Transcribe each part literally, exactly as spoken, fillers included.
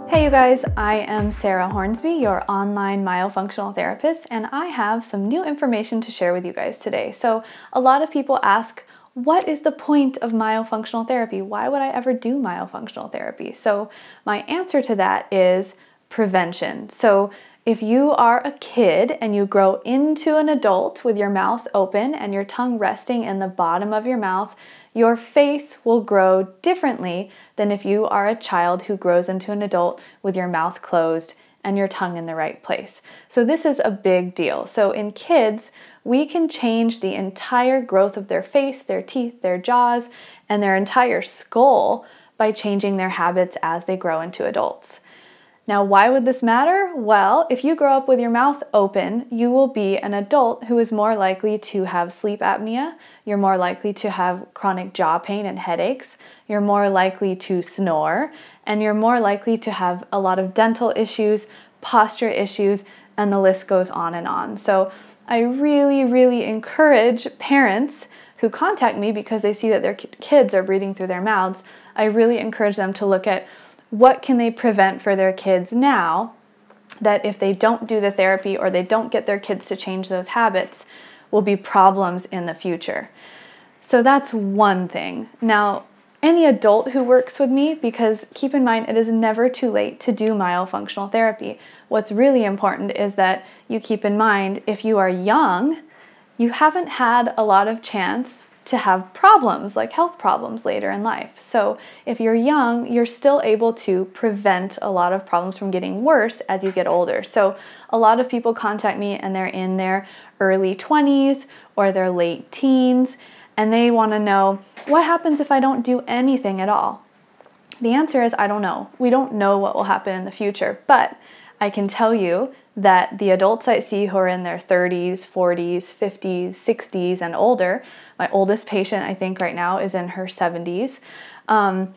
Hey you guys, I am Sarah Hornsby, your online myofunctional therapist, and I have some new information to share with you guys today. So a lot of people ask, what is the point of myofunctional therapy? Why would I ever do myofunctional therapy? So my answer to that is prevention. So if you are a kid and you grow into an adult with your mouth open and your tongue resting in the bottom of your mouth, your face will grow differently than if you are a child who grows into an adult with your mouth closed and your tongue in the right place. So this is a big deal. So in kids, we can change the entire growth of their face, their teeth, their jaws, and their entire skull by changing their habits as they grow into adults. Now, why would this matter? Well, if you grow up with your mouth open, you will be an adult who is more likely to have sleep apnea. You're more likely to have chronic jaw pain and headaches. You're more likely to snore, and you're more likely to have a lot of dental issues, posture issues, and the list goes on and on. So I really, really encourage parents who contact me because they see that their kids are breathing through their mouths. I really encourage them to look at what can they prevent for their kids now that if they don't do the therapy or they don't get their kids to change those habits will be problems in the future. So that's one thing. Now, any adult who works with me, because keep in mind, it is never too late to do myofunctional therapy. What's really important is that you keep in mind, if you are young, you haven't had a lot of chance to have problems, like health problems later in life. So if you're young, you're still able to prevent a lot of problems from getting worse as you get older. So a lot of people contact me and they're in their early twenties or their late teens, and they want to know, what happens if I don't do anything at all? The answer is, I don't know. We don't know what will happen in the future, but I can tell you that the adults I see who are in their thirties, forties, fifties, sixties, and older, my oldest patient I think right now is in her seventies, um,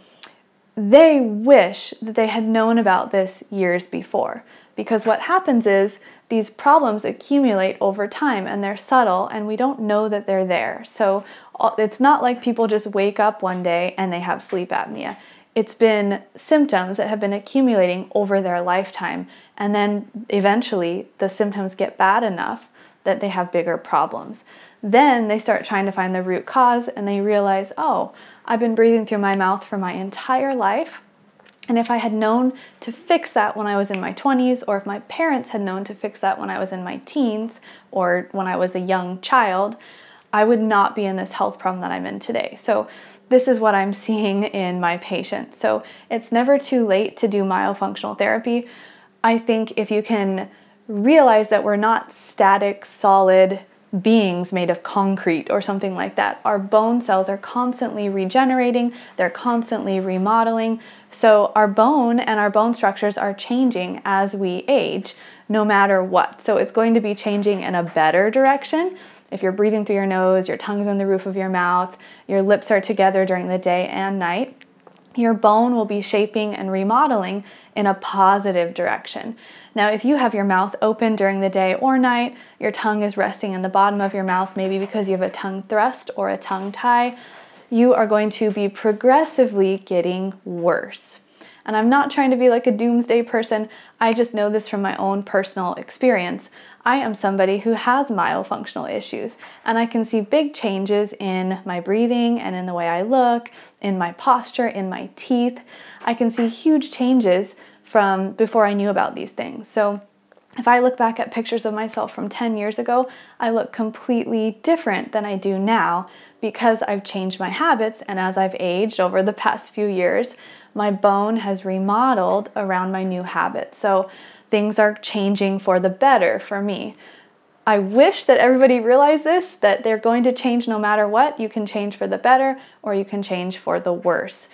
they wish that they had known about this years before. Because what happens is these problems accumulate over time and they're subtle and we don't know that they're there. So it's not like people just wake up one day and they have sleep apnea. It's been symptoms that have been accumulating over their lifetime, and then eventually the symptoms get bad enough that they have bigger problems. Then they start trying to find the root cause and they realize, oh, I've been breathing through my mouth for my entire life, and if I had known to fix that when I was in my twenties, or if my parents had known to fix that when I was in my teens or when I was a young child, I would not be in this health problem that I'm in today. So this is what I'm seeing in my patients. So it's never too late to do myofunctional therapy. I think if you can realize that we're not static, solid beings made of concrete or something like that. Our bone cells are constantly regenerating, they're constantly remodeling. So our bone and our bone structures are changing as we age, no matter what. So it's going to be changing in a better direction. If you're breathing through your nose, your tongue's on the roof of your mouth, your lips are together during the day and night, your bone will be shaping and remodeling in a positive direction. Now, if you have your mouth open during the day or night, your tongue is resting in the bottom of your mouth, maybe because you have a tongue thrust or a tongue tie, you are going to be progressively getting worse. And I'm not trying to be like a doomsday person, I just know this from my own personal experience. I am somebody who has myofunctional issues, and I can see big changes in my breathing and in the way I look, in my posture, in my teeth. I can see huge changes from before I knew about these things. So if I look back at pictures of myself from ten years ago, I look completely different than I do now because I've changed my habits, and as I've aged over the past few years, my bone has remodeled around my new habits. So things are changing for the better for me. I wish that everybody realized this, that they're going to change no matter what. You can change for the better or you can change for the worse.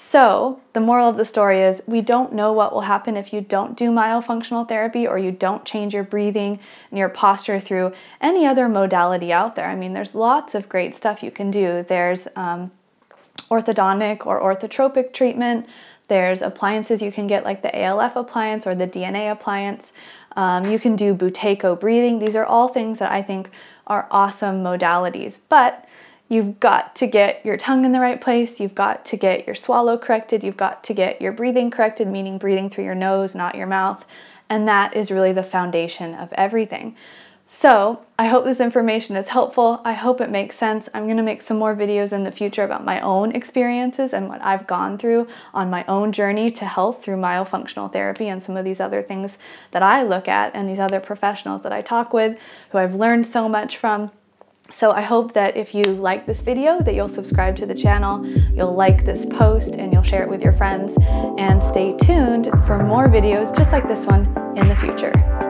So the moral of the story is we don't know what will happen if you don't do myofunctional therapy or you don't change your breathing and your posture through any other modality out there. I mean, there's lots of great stuff you can do. There's um, orthodontic or orthotropic treatment. There's appliances you can get like the A L F appliance or the D N A appliance. Um, you can do Buteyko breathing. These are all things that I think are awesome modalities. But You've got to get your tongue in the right place, you've got to get your swallow corrected, you've got to get your breathing corrected, meaning breathing through your nose, not your mouth, and that is really the foundation of everything. So I hope this information is helpful. I hope it makes sense. I'm going to make some more videos in the future about my own experiences and what I've gone through on my own journey to health through myofunctional therapy and some of these other things that I look at and these other professionals that I talk with who I've learned so much from. So I hope that if you like this video, that you'll subscribe to the channel, you'll like this post, and you'll share it with your friends, and stay tuned for more videos just like this one in the future.